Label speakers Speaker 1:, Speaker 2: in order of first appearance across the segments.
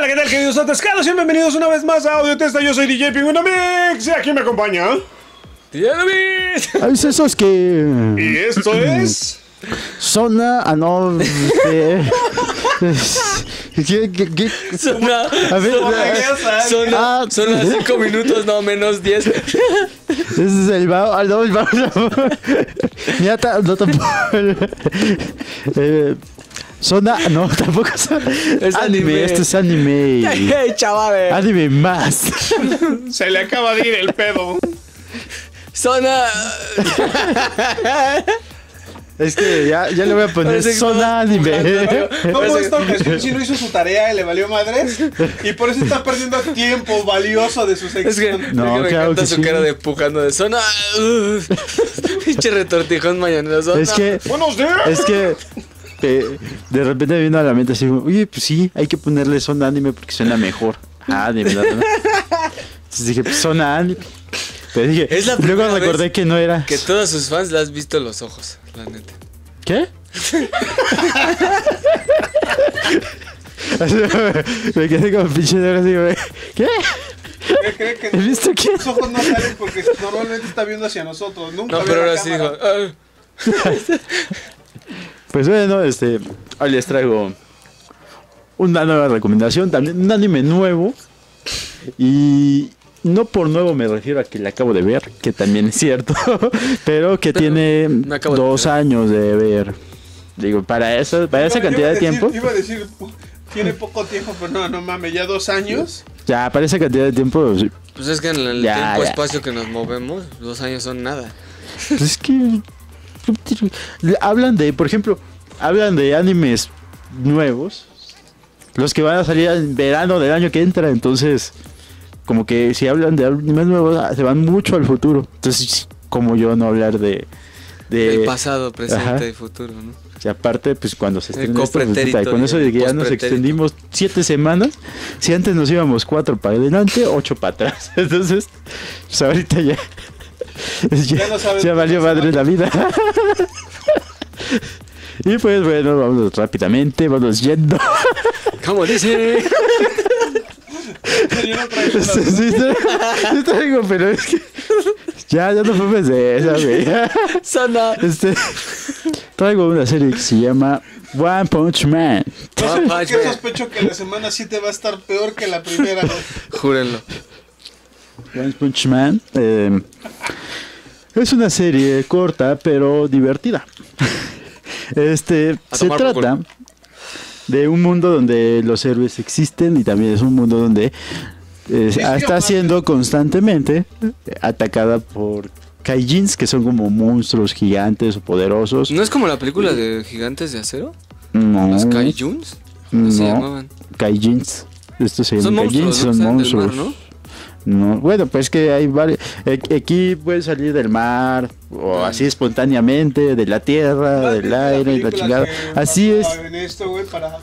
Speaker 1: Hola, ¿qué tal, queridos atascados? Y bienvenidos una vez más a Audio Testa. Yo soy DJ Pingüino Mix y aquí me acompaña
Speaker 2: DJ Mix.
Speaker 3: ¿Sabes esos que...?
Speaker 1: Y esto es...
Speaker 3: Zona... Ah, no... ¿Qué?
Speaker 2: Zona...
Speaker 3: A ver...
Speaker 2: Zona 5 minutos, no, menos 10.
Speaker 3: Ese es el Bao... Ah, no, el Bao... Mira, no tampoco... Zona... No, tampoco es anime. Este es anime.
Speaker 2: Hey, chavales.
Speaker 3: Anime más.
Speaker 1: Se le acaba de ir el pedo.
Speaker 2: Zona...
Speaker 3: Es que ya le voy a poner zona anime.
Speaker 1: ¿Cómo esta ocasión si no hizo su tarea y le valió madres? Y por eso está perdiendo tiempo valioso de su sección.
Speaker 2: Es que,
Speaker 3: No,
Speaker 2: me
Speaker 3: claro
Speaker 2: encanta
Speaker 3: que
Speaker 2: su
Speaker 3: sí.
Speaker 2: cara de pujando de zona. Pinche retortijón mañanero. Zona.
Speaker 3: Es que...
Speaker 1: ¡Buenos días!
Speaker 3: Es que de repente me vino a la mente así, oye, pues sí, hay que ponerle zona anime porque suena mejor. Ah, de verdad. ¿No? Entonces dije, pues zona anime. Pero dije,
Speaker 2: Es la
Speaker 3: luego
Speaker 2: primera
Speaker 3: recordé
Speaker 2: vez
Speaker 3: que no era.
Speaker 2: Que todos sus fans le has visto los ojos, la neta.
Speaker 3: ¿Qué? Me quedé como pinche de así, güey. ¿Qué?
Speaker 1: ¿Qué cree que
Speaker 3: ¿He visto qué?
Speaker 1: sus ojos no salen porque normalmente está viendo hacia nosotros? Nunca
Speaker 2: No,
Speaker 1: ve
Speaker 2: pero
Speaker 1: la
Speaker 2: ahora sí
Speaker 1: cámara.
Speaker 2: dijo.
Speaker 3: Pues bueno, hoy les traigo una nueva recomendación, también un anime nuevo. Y no por nuevo me refiero a que la acabo de ver, que también es cierto, pero que tiene
Speaker 2: me acabo de
Speaker 3: 2 años de ver. Digo, para esa cantidad de tiempo,
Speaker 1: Iba a decir, tiene poco tiempo, pero no mames, ya 2 años.
Speaker 3: ya para esa cantidad de tiempo,
Speaker 2: Pues es que en el
Speaker 3: Ya,
Speaker 2: tiempo
Speaker 3: ya.
Speaker 2: espacio que nos movemos, 2 años son nada.
Speaker 3: pues es que hablan de, por ejemplo, hablan de animes nuevos, los que van a salir en verano del año que entra, entonces como que si hablan de animes nuevos se van mucho al futuro. Entonces, como yo no hablar de
Speaker 2: El pasado, presente
Speaker 3: ajá.
Speaker 2: y futuro, ¿no?
Speaker 3: Y aparte, pues cuando se
Speaker 2: El
Speaker 3: estrena esto, pues,
Speaker 2: copretérito
Speaker 3: puta, con eso de que ya nos
Speaker 2: pospretérito.
Speaker 3: extendimos 7 semanas, si antes nos íbamos 4 para adelante, 8 para atrás. Entonces, pues ahorita ya
Speaker 1: Ya no sabes
Speaker 3: ya
Speaker 1: cómo
Speaker 3: valió
Speaker 1: se
Speaker 3: madre
Speaker 1: va.
Speaker 3: la vida. Y pues bueno, vamos rápidamente, vamos yendo.
Speaker 2: ¿Cómo dice?
Speaker 1: Yo no traigo
Speaker 3: Sí, sí traigo, pero es que ya no fumes de esa, güey.
Speaker 2: Zona.
Speaker 3: Traigo una serie que se llama One Punch Man.
Speaker 1: No sé por
Speaker 2: Punch
Speaker 1: qué
Speaker 2: Man.
Speaker 1: sospecho que la semana 7 va a estar peor que la primera, ¿no?
Speaker 2: Júrenlo.
Speaker 3: One Punch Man es una serie corta pero divertida. Se
Speaker 2: tomar por
Speaker 3: trata de un mundo donde los héroes existen y también es un mundo donde está siendo constantemente atacada por kaijins, que son como monstruos gigantes o poderosos.
Speaker 2: ¿No es como la película de Gigantes de Acero?
Speaker 3: No,
Speaker 2: ¿Los Kaijuns? ¿Cómo se
Speaker 3: no,
Speaker 2: llamaban?
Speaker 3: kaijins. Estos se
Speaker 2: Son
Speaker 3: llaman kaijins,
Speaker 2: monstruos, ¿no?
Speaker 3: son
Speaker 2: Salen del
Speaker 3: monstruos.
Speaker 2: mar, ¿no?
Speaker 3: No, bueno, pues que hay varios. Aquí pueden salir del mar, o así espontáneamente, de la tierra, del aire, y la chingada. Así es.
Speaker 1: En esto, güey, para...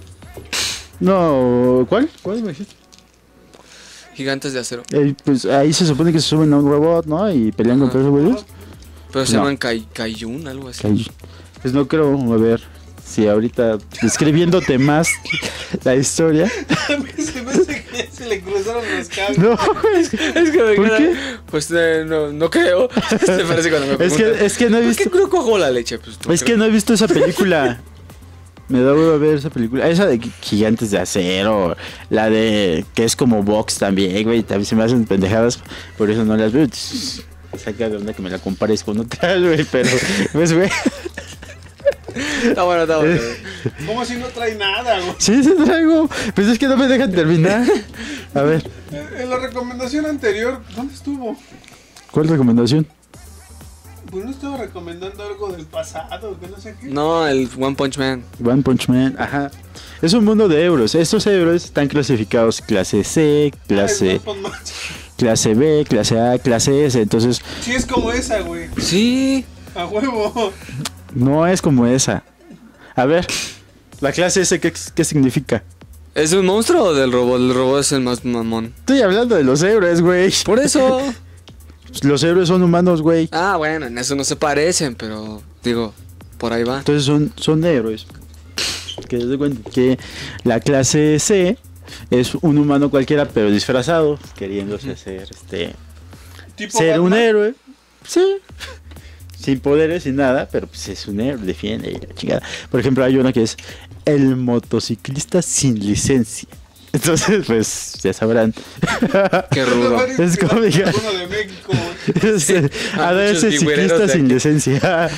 Speaker 3: No, ¿cuál? ¿Cuál me dijiste?
Speaker 2: Gigantes de Acero.
Speaker 3: Pues ahí se supone que se suben a un robot, ¿no? Y pelean contra esos güeyes.
Speaker 2: Pero se
Speaker 3: No.
Speaker 2: llaman Kaijun, algo así.
Speaker 3: Pues no creo, a ver. Si ahorita describiéndote más la historia.
Speaker 1: Se me hace que ya se le cruzaron los cables.
Speaker 3: No, es
Speaker 2: Es que me
Speaker 3: ¿por
Speaker 2: queda-
Speaker 3: qué?
Speaker 2: Pues no creo. Se parece cuando me preguntan.
Speaker 3: Es que no he
Speaker 2: ¿Por qué
Speaker 3: visto.
Speaker 2: creo cojo la leche? Pues,
Speaker 3: Es que no he visto esa película. Me da huevo ver esa película. Esa de Gigantes de Acero. La de que es como Vox también, güey. También se me hacen pendejadas. Por eso no las veo. Saca de onda que me la compares con otra, güey. Pero, pues, güey.
Speaker 2: Está bueno, está bueno.
Speaker 1: ¿Cómo si no trae nada, güey?
Speaker 3: Sí, sí traigo. Pues es que no me dejan terminar. A ver,
Speaker 1: En la recomendación anterior, ¿dónde estuvo?
Speaker 3: ¿cuál recomendación?
Speaker 1: Pues no estaba recomendando algo del pasado, que no sé qué.
Speaker 2: No, el One Punch Man.
Speaker 3: One Punch Man, ajá. Es un mundo de euros. Estos euros están clasificados clase C,
Speaker 1: Ay,
Speaker 3: clase B, clase A, clase S. Entonces,
Speaker 1: sí, es como esa, güey.
Speaker 2: Sí.
Speaker 1: A huevo.
Speaker 3: no es como esa. A ver, la clase S, ¿qué significa?
Speaker 2: ¿Es un monstruo o del robot? El robot es el más mamón.
Speaker 3: Estoy hablando de los héroes, güey.
Speaker 2: Por eso.
Speaker 3: Los héroes son humanos, güey.
Speaker 2: Ah, bueno, en eso no se parecen, pero digo, por ahí va.
Speaker 3: Entonces son héroes. Que se cuenta que la clase C es un humano cualquiera, pero disfrazado, queriéndose ser
Speaker 1: Tipo
Speaker 3: ser un
Speaker 1: Batman.
Speaker 3: héroe. Sí. Sin poderes, sin nada, pero pues es un héroe, defiende y la chingada. Por ejemplo, hay uno que es el motociclista sin licencia. Entonces, pues, ya sabrán.
Speaker 2: Qué rudo.
Speaker 3: Es como diga-
Speaker 1: Uno de México, güey.
Speaker 3: A ver,
Speaker 2: muchos
Speaker 3: ese
Speaker 2: figureros
Speaker 3: ciclista
Speaker 2: de
Speaker 3: sin
Speaker 2: aquí.
Speaker 3: licencia.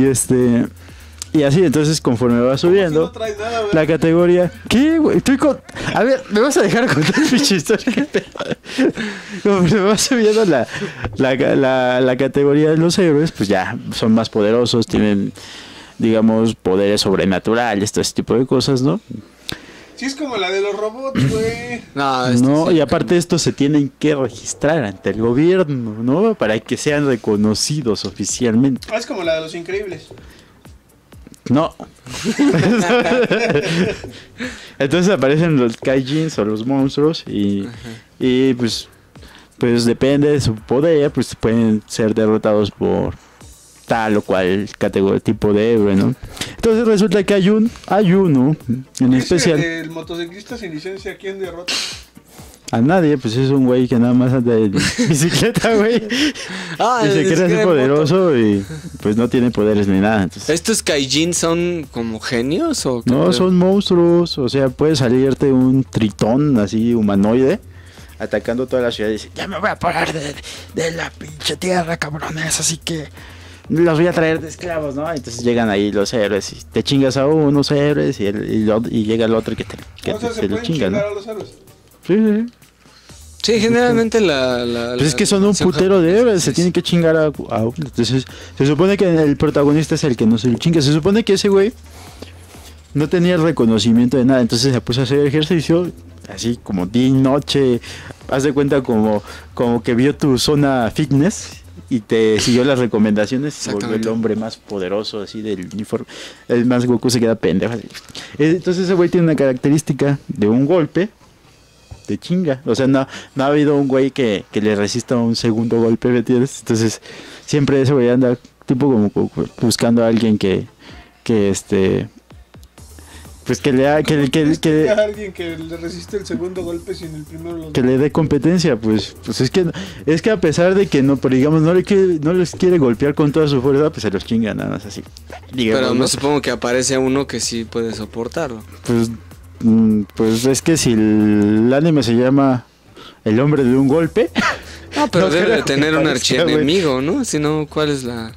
Speaker 3: Y así, entonces, conforme va
Speaker 1: No
Speaker 3: subiendo
Speaker 1: trae nada, güey.
Speaker 3: la categoría. ¿Qué, güey? A ver, ¿me vas a dejar contar mi historia? ¿Qué pedo? Conforme va subiendo la categoría de los héroes, pues ya son más poderosos, tienen, digamos, poderes sobrenaturales, todo ese tipo de cosas, ¿no?
Speaker 1: Sí, es como la de los robots, güey.
Speaker 2: No,
Speaker 3: No,
Speaker 2: sí,
Speaker 3: y aparte estos se tienen que registrar ante el gobierno, ¿no? Para que sean reconocidos oficialmente.
Speaker 1: Ah, es como la de los increíbles.
Speaker 3: No. Entonces aparecen los kaijins o los monstruos y pues depende de su poder, pues pueden ser derrotados por tal o cual categoría, tipo de héroe, ¿no? Entonces resulta que hay uno en especial.
Speaker 1: El motociclista sin licencia, ¿quién derrota?
Speaker 3: A nadie, pues es un güey que nada más anda en bicicleta, güey.
Speaker 2: Ah,
Speaker 3: Y se
Speaker 2: ni
Speaker 3: quiere
Speaker 2: siquiera
Speaker 3: ser
Speaker 2: en moto.
Speaker 3: poderoso y pues no tiene poderes ni nada. Entonces,
Speaker 2: ¿Estos Kaijin son como genios o qué
Speaker 3: no,
Speaker 2: pedo?
Speaker 3: son monstruos. O sea, puede salirte un tritón así humanoide atacando toda la ciudad y dice, ya me voy a parar de la pinche tierra, cabrones, así que los voy a traer de esclavos, ¿no? Entonces llegan ahí los héroes y te chingas a unos héroes y llega el otro que
Speaker 1: O sea, se
Speaker 3: te lo
Speaker 1: pueden
Speaker 3: chinga, ¿no?
Speaker 1: chingar a los héroes.
Speaker 3: Sí, sí.
Speaker 2: Sí, generalmente la
Speaker 3: Pues es que son un
Speaker 2: versión
Speaker 3: putero de
Speaker 2: japonesa,
Speaker 3: héroes, se
Speaker 2: sí,
Speaker 3: tienen que chingar a uno. Entonces, se supone que el protagonista es el que no se lo chinga. Se supone que ese güey no tenía el reconocimiento de nada, entonces se puso a hacer ejercicio, así como día y noche. Haz de cuenta como que vio tu zona fitness y te siguió las recomendaciones y se volvió el
Speaker 2: Exactamente.
Speaker 3: hombre más poderoso así del uniforme. El más Goku se queda pendejo. Así. Entonces ese güey tiene una característica de un golpe. De chinga, o sea, no ha habido un güey que le resista un segundo golpe, ¿me entiendes? Entonces, siempre ese güey anda tipo como buscando a alguien que pues que le ha, que
Speaker 1: A alguien que le resiste el segundo golpe sin el primero lo
Speaker 3: le dé competencia, pues es que a pesar de que no, pero digamos, no les quiere golpear con toda su fuerza, pues se los chinga nada más así. Digamos,
Speaker 2: Pero
Speaker 3: ¿no?
Speaker 2: me supongo que aparece uno que sí puede soportarlo.
Speaker 3: Pues es que si el anime se llama El hombre de un golpe,
Speaker 2: Ah, pero
Speaker 3: No
Speaker 2: debe
Speaker 3: creo
Speaker 2: de
Speaker 3: que
Speaker 2: tener un
Speaker 3: parezca,
Speaker 2: archienemigo, ¿no? Si no, ¿cuál es la...?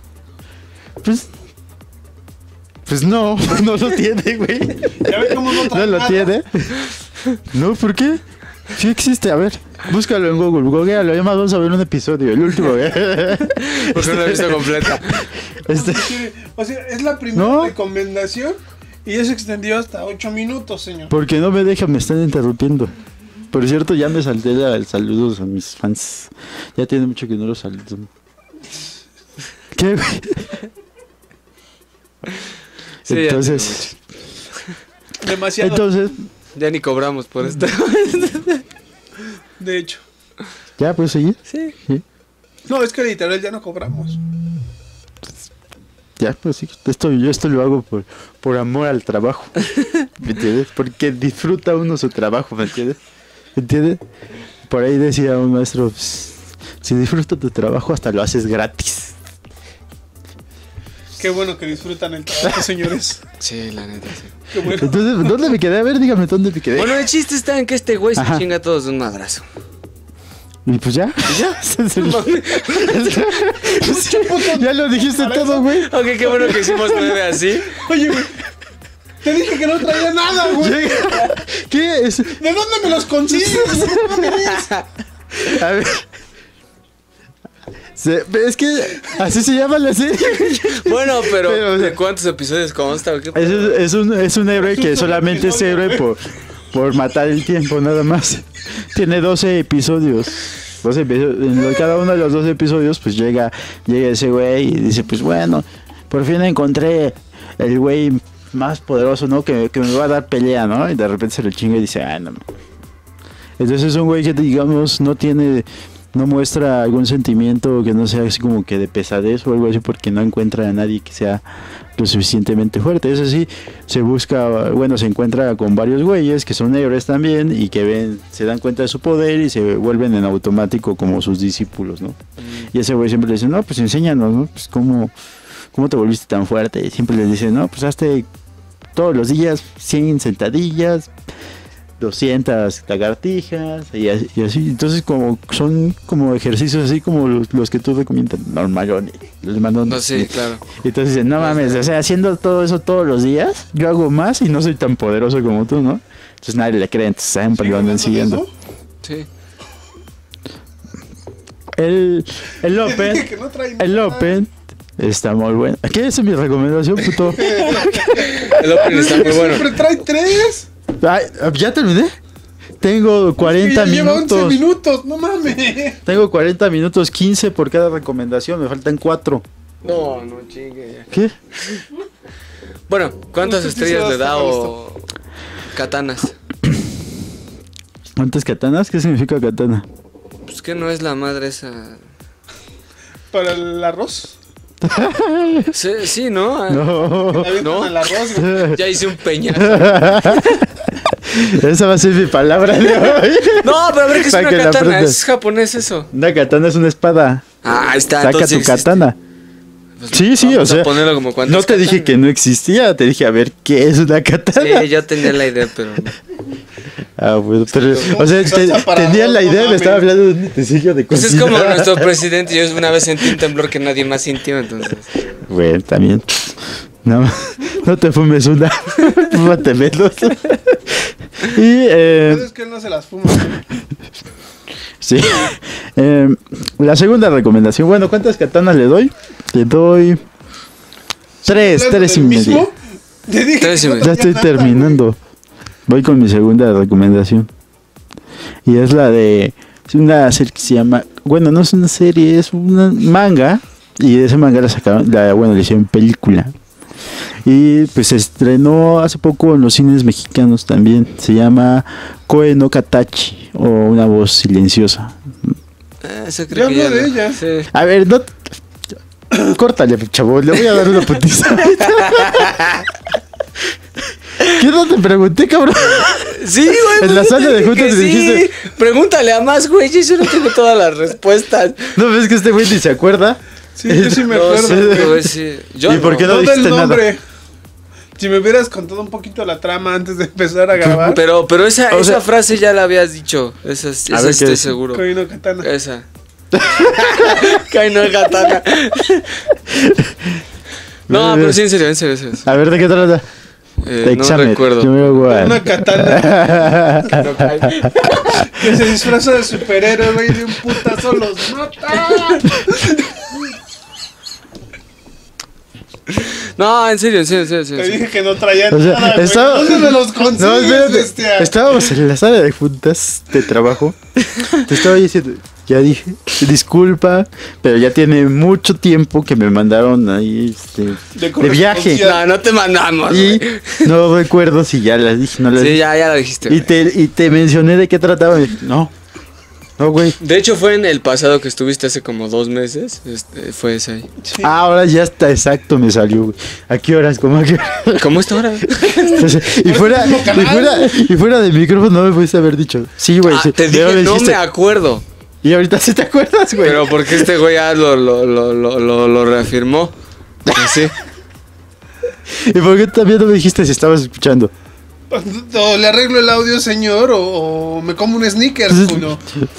Speaker 3: pues no lo tiene, güey.
Speaker 1: Ya ve cómo no
Speaker 3: No
Speaker 1: trae
Speaker 3: lo
Speaker 1: nada.
Speaker 3: tiene. No, ¿por qué? Sí existe, a ver, búscalo en Google, googlealo, además vamos a ver un episodio, el último, güey.
Speaker 2: Porque no la he visto completa.
Speaker 1: O sea, es la primera
Speaker 3: ¿No?
Speaker 1: recomendación y ya se extendió hasta 8 minutos, señor.
Speaker 3: Porque no me dejan, me están interrumpiendo. Por cierto, ya me salté el saludos a mis fans. Ya tiene mucho que no los saludo. ¿Qué, güey?
Speaker 2: Sí, ya
Speaker 3: Entonces,
Speaker 1: Demasiado.
Speaker 3: entonces,
Speaker 2: Ya ni cobramos por esto.
Speaker 1: De hecho.
Speaker 3: ¿ya puedes seguir?
Speaker 2: Sí.
Speaker 1: No, es que literal ya no cobramos.
Speaker 3: Ya, pues sí, yo esto lo hago por amor al trabajo. ¿Me entiendes? Porque disfruta uno su trabajo, ¿me entiendes? ¿Me entiendes? Por ahí decía un maestro, pues, si disfrutas tu trabajo hasta lo haces gratis.
Speaker 1: Qué bueno que disfrutan el trabajo, señores.
Speaker 2: Sí, la neta, sí.
Speaker 1: Qué bueno.
Speaker 3: Entonces, ¿dónde me quedé? A ver, dígame dónde me quedé.
Speaker 2: Bueno, el chiste está en que este güey se
Speaker 3: Ajá.
Speaker 2: chinga a todos de un madrazo.
Speaker 3: Y pues ya. Ya lo dijiste todo, güey.
Speaker 2: Ok, qué bueno que hicimos 9 así.
Speaker 1: Oye, güey. Te dije que no traía nada, güey.
Speaker 3: ¿Qué es?
Speaker 1: ¿De dónde me los consigues?
Speaker 3: A ver. Es que así se llama la serie.
Speaker 2: Bueno, pero
Speaker 3: Pero, o sea,
Speaker 2: ¿de cuántos episodios consta? ¿O qué?
Speaker 3: Es un héroe que solamente es héroe por matar el tiempo, nada más. Tiene 12 episodios. 12 episodios. En cada uno de los 12 episodios, pues llega ese güey y dice, pues bueno, por fin encontré el güey más poderoso, ¿no? Que me va a dar pelea, ¿no? Y de repente se lo chinga y dice, no. Entonces es un güey que, digamos, no tiene no muestra algún sentimiento que no sea así como que de pesadez o algo así, porque no encuentra a nadie que sea lo suficientemente fuerte. Eso sí, se encuentra con varios güeyes que son héroes también y que se dan cuenta de su poder y se vuelven en automático como sus discípulos, ¿no? Y ese güey siempre le dice, no, pues enséñanos, ¿no? Pues cómo te volviste tan fuerte. Y siempre les dice, no, pues hazte todos los días 100 sentadillas, 200 lagartijas y así. Entonces son como ejercicios así como los que tú recomiendas, normalones, los mandones.
Speaker 2: No, sí, claro.
Speaker 3: Entonces dicen, no mames, o sea, haciendo todo eso todos los días, yo hago más y no soy tan poderoso como tú, ¿no? Entonces nadie le cree, entonces siempre lo andan siguiendo.
Speaker 2: Sí.
Speaker 3: El Open está muy bueno. ¿Qué es mi recomendación, puto?
Speaker 2: El Open está muy bueno.
Speaker 1: Siempre trae 3.
Speaker 3: Ay, ¿ya terminé? Tengo 40
Speaker 1: Lleva 11
Speaker 3: minutos.
Speaker 1: minutos, no mames.
Speaker 3: Tengo 40 minutos, 15 por cada recomendación. Me faltan 4.
Speaker 2: No chingue.
Speaker 3: ¿Qué?
Speaker 2: Bueno, ¿cuántas
Speaker 1: Usted sí
Speaker 2: estrellas
Speaker 1: se
Speaker 2: le da
Speaker 1: va a
Speaker 2: o katanas?
Speaker 3: ¿Cuántas katanas? ¿Qué significa katana?
Speaker 2: Pues que no es la madre esa.
Speaker 1: ¿Para el arroz?
Speaker 2: Sí, ¿no?
Speaker 3: No.
Speaker 2: ¿No?
Speaker 1: El arroz, güey.
Speaker 2: Ya hice un peñazo.
Speaker 3: Esa va a ser mi palabra de hoy.
Speaker 2: No, pero a ver que es
Speaker 3: Para
Speaker 2: una
Speaker 3: que la
Speaker 2: katana.
Speaker 3: aprendas.
Speaker 2: Es japonés eso.
Speaker 3: Una katana es una espada.
Speaker 2: Ah, ahí está.
Speaker 3: Saca
Speaker 2: entonces
Speaker 3: tu
Speaker 2: existe.
Speaker 3: katana.
Speaker 2: Pues
Speaker 3: Sí, o
Speaker 2: vamos a
Speaker 3: sea,
Speaker 2: ponerlo como cuántas
Speaker 3: no te dije
Speaker 2: katanas.
Speaker 3: que no existía, te dije a ver qué es una katana.
Speaker 2: Sí, yo tenía la idea, pero no.
Speaker 3: Ah, bueno, pero,
Speaker 1: ¿Cómo
Speaker 3: o sea,
Speaker 1: usaste aparador?
Speaker 3: tenía la
Speaker 1: No
Speaker 3: idea, me
Speaker 1: mames.
Speaker 3: estaba hablando de un utensilio de
Speaker 2: Pues
Speaker 3: cocina.
Speaker 2: es como nuestro presidente. Yo una vez sentí un temblor que nadie más sintió, entonces.
Speaker 3: Bueno, también. No te fumes una. Fúmate menos. Y,
Speaker 1: Es que él no se las fuma.
Speaker 3: sí. La segunda recomendación. Bueno, ¿cuántas katanas le doy? Le doy 3 y
Speaker 1: ¿Del
Speaker 3: medio.
Speaker 1: mismo? Te dije
Speaker 2: 3 y
Speaker 1: que no
Speaker 2: medio.
Speaker 3: Ya estoy
Speaker 1: traía nada,
Speaker 3: terminando. Voy con mi segunda recomendación. Y es la de una serie que se llama... Bueno, no es una serie, es una manga. Y de ese manga la sacaron, le hicieron película. Y pues se estrenó hace poco en los cines mexicanos también. Se llama Koe no Katachi, o Una voz silenciosa.
Speaker 2: Eso creo
Speaker 1: Yo
Speaker 2: que
Speaker 1: hablo
Speaker 2: ya
Speaker 1: de
Speaker 2: no.
Speaker 1: ella.
Speaker 2: Sí.
Speaker 3: A ver, no... Córtale, chavo, le voy a dar una putiza. ¿Qué no te pregunté, cabrón?
Speaker 2: Sí, güey.
Speaker 3: En la
Speaker 2: pues,
Speaker 3: sala de
Speaker 2: dije
Speaker 3: juntas
Speaker 2: que
Speaker 3: me dijiste-
Speaker 2: Pregúntale a más, güey. Yo no tengo todas las respuestas.
Speaker 3: ¿No ves que este güey ni se acuerda?
Speaker 1: Sí, yo sí me
Speaker 2: No,
Speaker 1: acuerdo.
Speaker 2: sí,
Speaker 1: güey.
Speaker 2: güey, sí. Yo
Speaker 3: ¿Y por qué no
Speaker 1: Todo
Speaker 3: dijiste
Speaker 1: el
Speaker 3: nada?
Speaker 1: nombre. Si me hubieras contado un poquito la trama antes de empezar a grabar.
Speaker 2: Pero esa
Speaker 3: O sea-
Speaker 2: frase ya la habías dicho. Esa
Speaker 3: A ver, ¿qué
Speaker 2: estoy
Speaker 3: es?
Speaker 2: seguro.
Speaker 1: Koino Katana.
Speaker 2: Esa. Kaino katana. No, pero sí, en serio.
Speaker 3: A ver, ¿de qué trata?
Speaker 2: No
Speaker 3: Examen.
Speaker 2: recuerdo.
Speaker 3: Número one.
Speaker 1: Una katana que se disfraza de superhéroe, güey, de un putazo los mata.
Speaker 2: No, en serio.
Speaker 1: Te dije que no traía
Speaker 3: O sea,
Speaker 1: nada, güey.
Speaker 3: estaba-
Speaker 1: ¿Dónde me los consigues,
Speaker 3: No, espérate.
Speaker 1: bestia?
Speaker 3: Estábamos en la sala de juntas de trabajo. Te estaba diciendo, ya dije, disculpa, pero ya tiene mucho tiempo que me mandaron ahí de viaje.
Speaker 1: correspondencia.
Speaker 2: No te mandamos.
Speaker 3: Y
Speaker 2: güey.
Speaker 3: no recuerdo si ya las dije, no las
Speaker 2: Sí,
Speaker 3: dije.
Speaker 2: ya lo dijiste.
Speaker 3: Y
Speaker 2: güey.
Speaker 3: te mencioné de qué trataba. Y, no, güey.
Speaker 2: De hecho, fue en el pasado que estuviste hace como 2 meses. Fue ese ahí.
Speaker 1: Sí.
Speaker 3: Ah, ahora ya está exacto, me salió, güey. ¿A qué horas? ¿Cómo a qué horas?
Speaker 2: ¿Cómo está ahora?
Speaker 3: Entonces, y fuera de micrófono no me pudiste haber dicho. Sí, güey. sí.
Speaker 2: Te
Speaker 3: Luego
Speaker 2: dije,
Speaker 3: me
Speaker 2: no
Speaker 3: dijiste,
Speaker 2: me acuerdo.
Speaker 3: y ahorita sí te acuerdas, güey.
Speaker 2: Pero porque este güey ya lo reafirmó. Así.
Speaker 3: ¿Y por qué también no me dijiste si estabas escuchando?
Speaker 1: O le arreglo el audio, señor, o me como un sneaker, culo.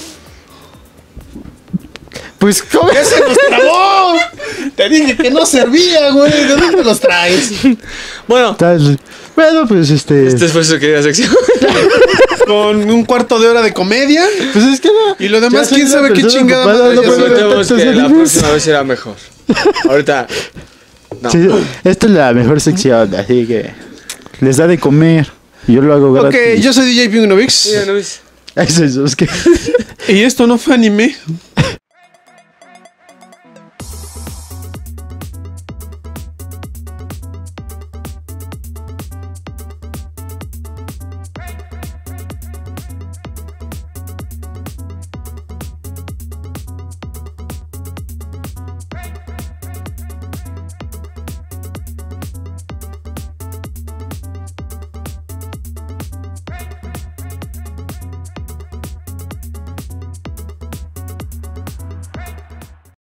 Speaker 3: Pues, ¿cómo?
Speaker 1: ¡Ya se los trabó! Te dije que no servía, güey. ¿De dónde los traes?
Speaker 2: Bueno,
Speaker 3: Bueno, pues
Speaker 2: esta fue su querida sección.
Speaker 1: Con un cuarto de hora de comedia.
Speaker 3: Pues es que no.
Speaker 1: Y lo demás,
Speaker 3: Ya soy
Speaker 1: quién
Speaker 3: una
Speaker 1: sabe qué
Speaker 3: persona
Speaker 1: chingada
Speaker 3: ocupada,
Speaker 1: madre
Speaker 3: no
Speaker 1: ya
Speaker 3: puedo ver
Speaker 2: Prometemos
Speaker 3: tantos
Speaker 2: que la
Speaker 3: animes.
Speaker 2: próxima vez será mejor. Ahorita. No.
Speaker 3: Sí, esta es la mejor sección, así que les da de comer. Y yo lo hago gratis.
Speaker 1: Ok, yo soy DJ Pingunovix.
Speaker 2: Sí, ¿no ves?
Speaker 3: Eso es que
Speaker 1: Y esto no fue anime.